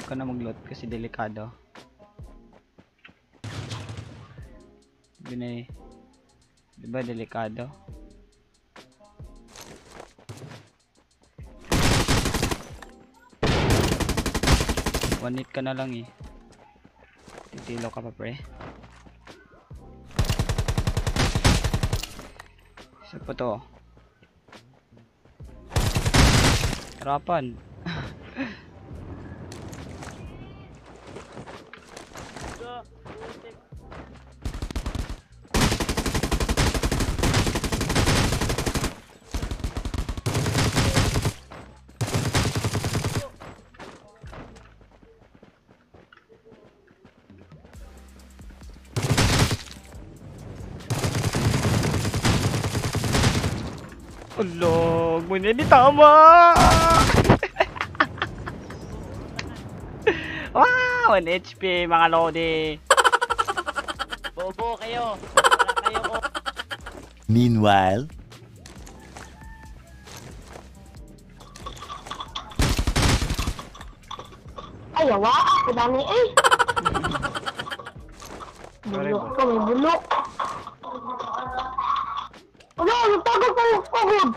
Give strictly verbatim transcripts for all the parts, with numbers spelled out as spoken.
ka na mag-loot kasi delikado. Binay. Diba delikado? One hit ka na lang eh. Titilo ka pa pre. Isa pa to. Harapan. Ulog mo na, di tama! Wow! one H P mga lodi! Bobo kayo! Wala kayo ko! Meanwhile... Ay, awa! Kadami eh! Bulok ko, may bulok! Ano? Nagtago ko yung pagod!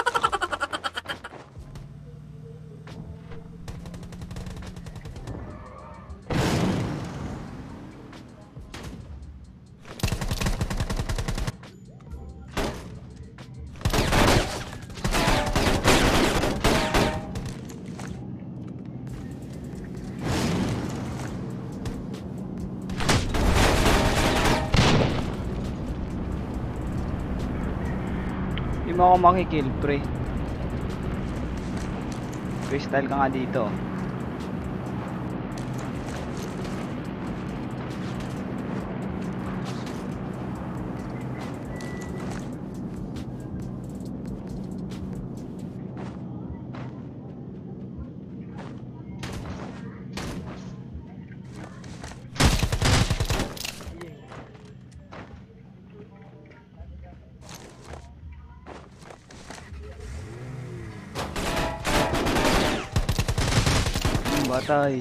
Hindi mo ako makikill pre. Freestyle ka nga dito. Batay.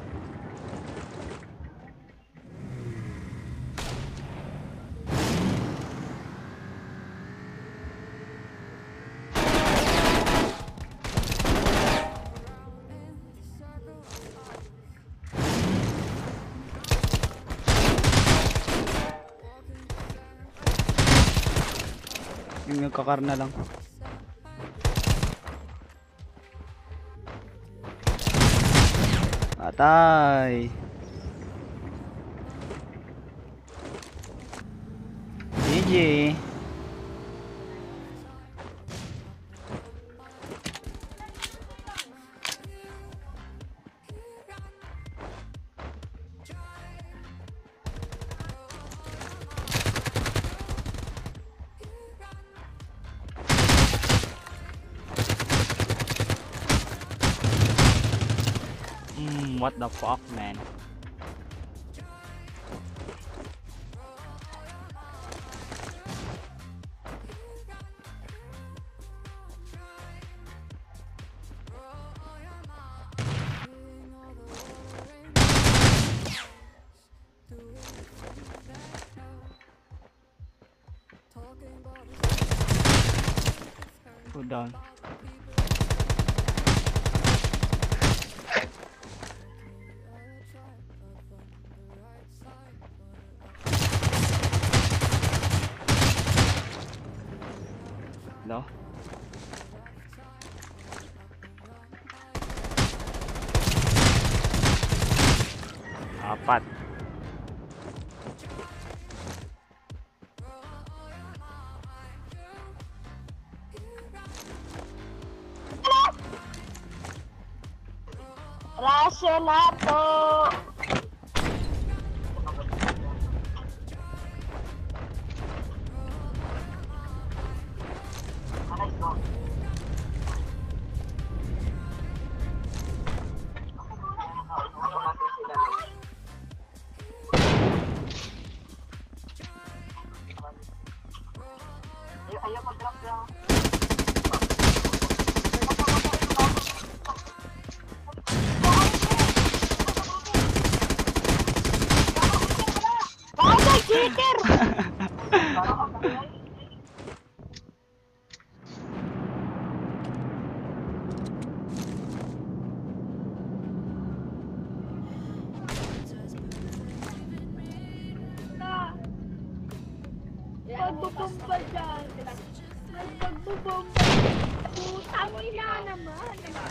Yung nagkakar na lang. Patay. G G. Mm, what the fuck, man? Go down. No. Apat. Rasyo na to! Ayaw mag-drop lang. cheater! Magbubomba dyan. Magbubomba. Putang ina naman.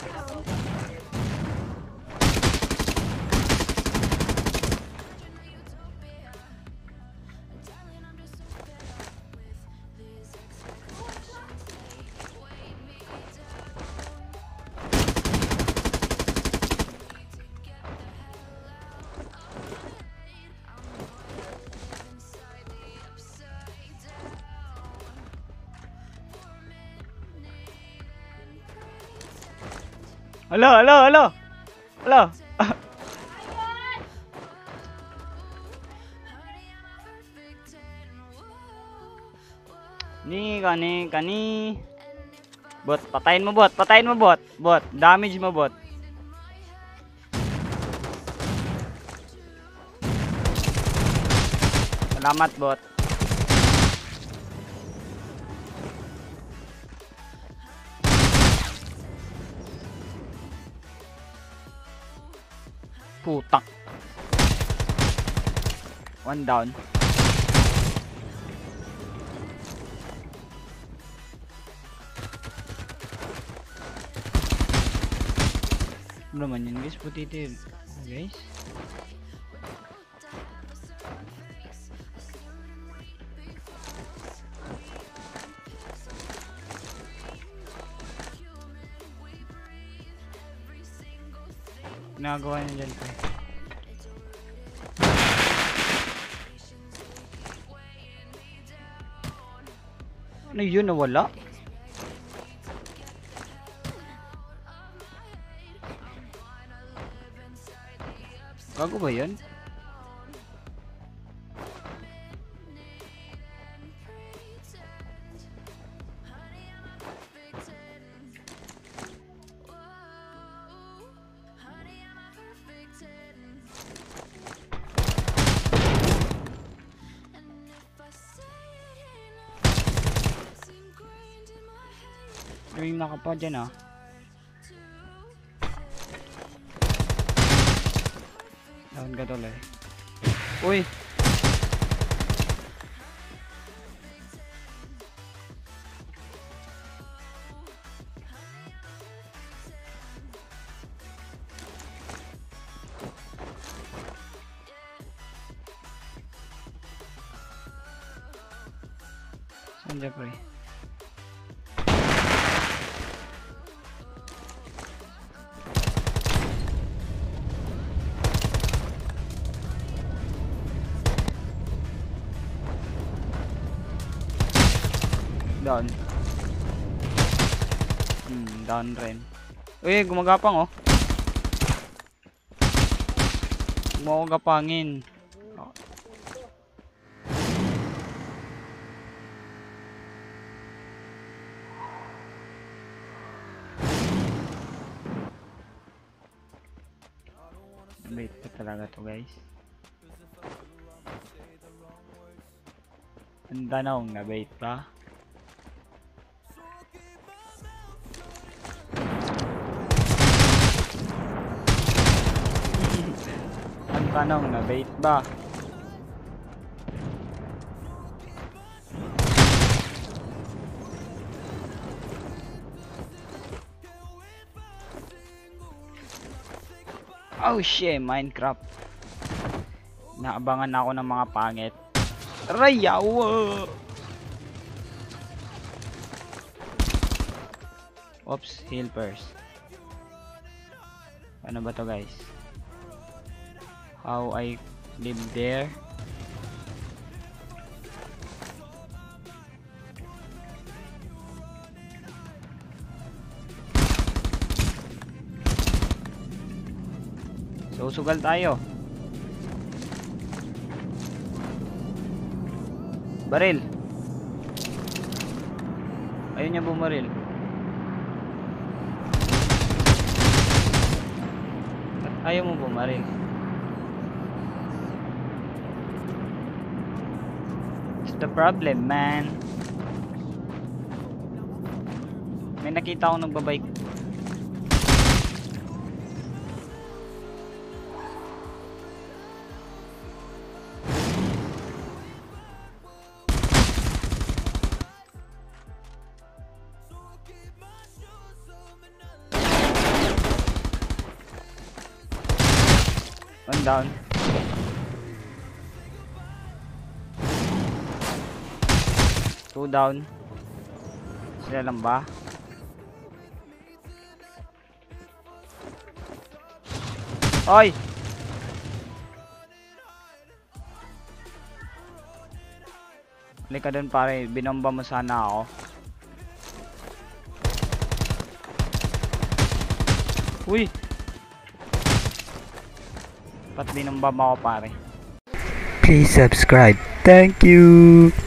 Alo, alo, alo. Alo. Ni kani kani. Bot, patayin mo bot, patayin mo bot. Bot, damage mo bot. Salamat bot. Putang. One down. Ano naman yun guys? Putitil. Guys. Ginagawa niya dyan pa. Ano yun? Nawala? Gago ba yun? Yung nakapa dyan ah. Down ka tuloy. Uy! Saan dyan pre? Down. Hmm, down rin. Uy, gumagapang oh. Gumagapangin. Oh. Bait pa talaga to guys. Ang tanong na bait pa. Tanong na bait ba? Oh shit, Minecraft. Naabangan ako ng mga pangit. Rayawa. Oops, heal first. Ano ba to guys? How I live there. So sugal tayo. Baril. Ayun niya bumaril. Ayaw mo bumaril. the problem, man? May nakita akong nagbabike. One down. Two down. Sila lang ba? Oy! Halika dun pare, binomba mo sana ako. Uy! Ba't binomba mo ako pare? Please subscribe. Thank you.